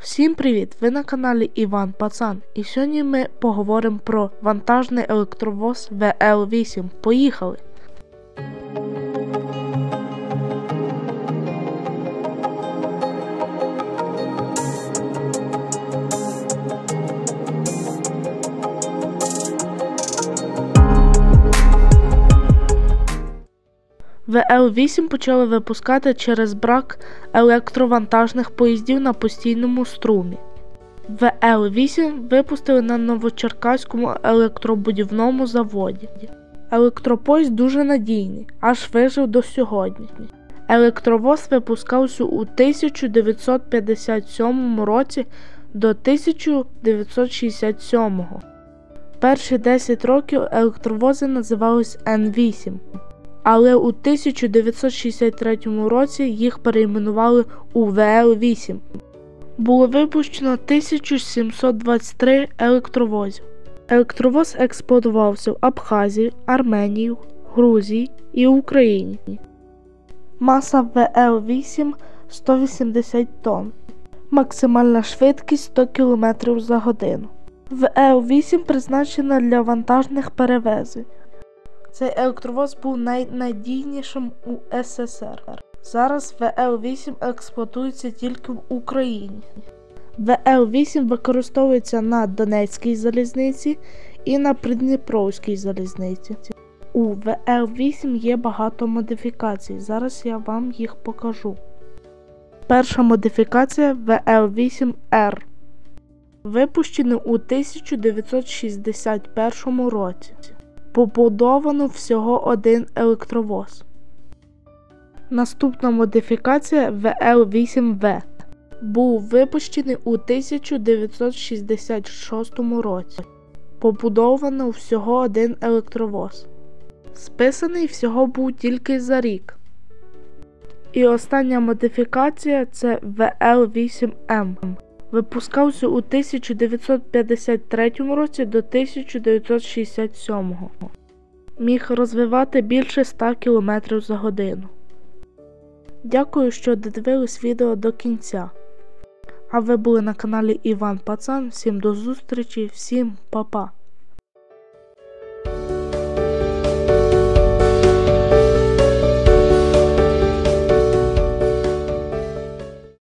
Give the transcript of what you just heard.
Всім привіт! Ви на каналі Іван Пацан, і сьогодні ми поговоримо про вантажний електровоз ВЛ8. Поїхали! ВЛ8 почали випускати через брак електровантажних поїздів на постійному струмі. ВЛ8 випустили на Новочеркаському електробудівному заводі. Електропоїзд дуже надійний, аж вижив до сьогодні. Електровоз випускався у 1957 році до 1967. Перші 10 років електровози називались Н8. Але у 1963 році їх перейменували у ВЛ8. Було випущено 1723 електровозів. Електровоз експлуатувався в Абхазії, Арменії, Грузії і Україні. Маса ВЛ8 – 180 тонн. Максимальна швидкість – 100 км за годину. ВЛ8 призначена для вантажних перевезень. Цей електровоз був найнадійнішим у СССР. Зараз ВЛ8 експлуатується тільки в Україні. ВЛ8 використовується на Донецькій залізниці і на Придніпровській залізниці. У ВЛ8 є багато модифікацій, зараз я вам їх покажу. Перша модифікація ВЛ8Р. Випущений у 1961 році. Побудовано всього один електровоз. Наступна модифікація ВЛ8В. Був випущений у 1966 році. Побудовано всього один електровоз. Списаний всього був тільки за рік. І остання модифікація – це ВЛ8М. Випускався у 1953 році до 1967. Міг розвивати більше 100 км за годину. Дякую, що додивились відео до кінця. А ви були на каналі Іван Пацан. Всім до зустрічі, всім па-па.